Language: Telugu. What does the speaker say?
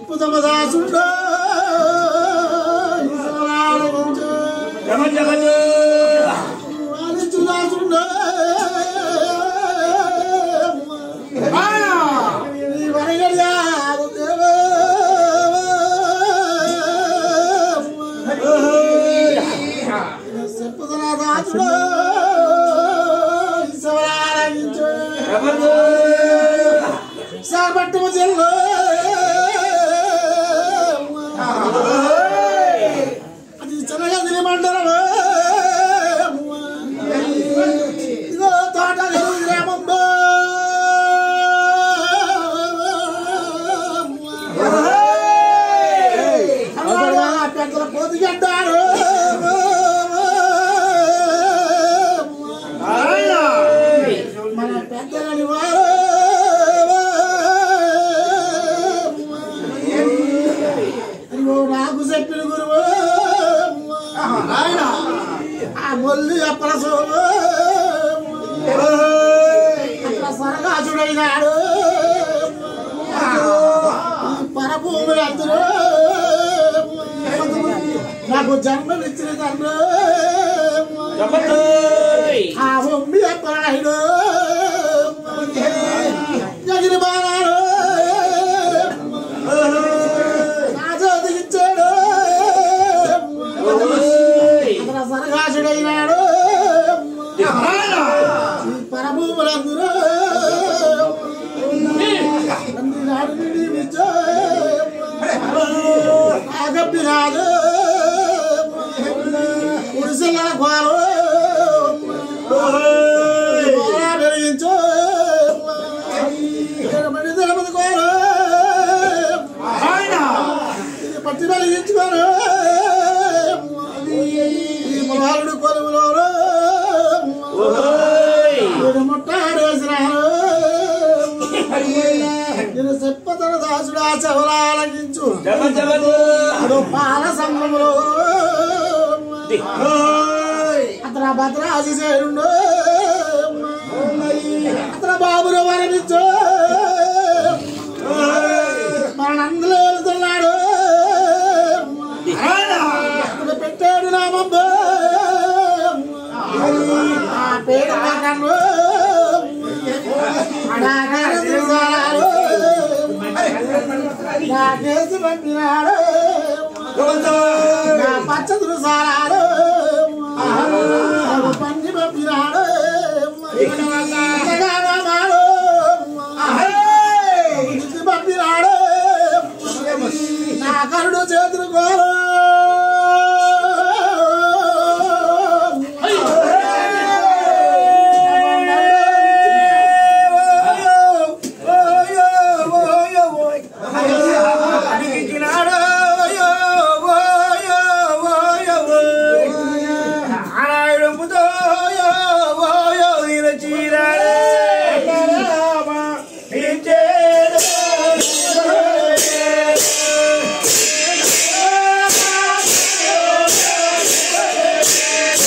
దాసుండో దాసుండో చెప్పుదనా దాసుడో సార్ పట్టు చెల్లు అది చిన్నగా తినమంటారు ఇదో తోట గ్రామంలో పెద్దల పోతుగడ్డారు మన పెద్దలని వారు నాకు చెప్పిన గురువు ఆ మొల్లి అప్పల సోము అట్లా సరగాసుడైనాడు పరభూములు అందరూ నాకు జన్మనిచ్చిన తండ్రి ఆ మమ్మీ అప్పలనాయుడు జగిరి బాణాడు సరగాసుడైనాడు పరభూములందరూ గబ్బినాడు పురుషుల పాలు పెరిగించు తిరుపతి కోరు ఇది పట్టి వెలిగించుకోరు మొహాలుడు కొలువులో ముట్టాడేసినారు నేను చెప్పతన దాసుడు ఆ చెవలాలకించు పాల సంఘంలో అతన భద్రాజి చేరుండు అతన బాబును వరమించు మనందులో వెళ్తున్నాడు పెట్టాడు నామబ్బు ఆ పేరు కన్ను నాకేసి పంపినాడు పచ్చ దృశాలు